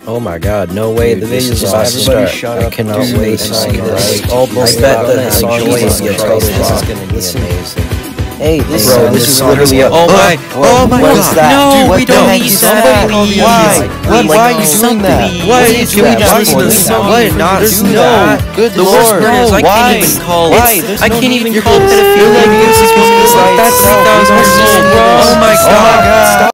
Oh my god, no way, the video's about to start. I cannot wait to see this. I bet the song is going to total rock. This is amazing. Hey, this is literally a... Oh my god. What is that? No, Dude, we don't need that. Why are you doing that? Why did you not listen to the song? Why not? No. Good The worst lord. part is I can't even call pedophilia music. That's 3,000 years old, bro. Oh my god.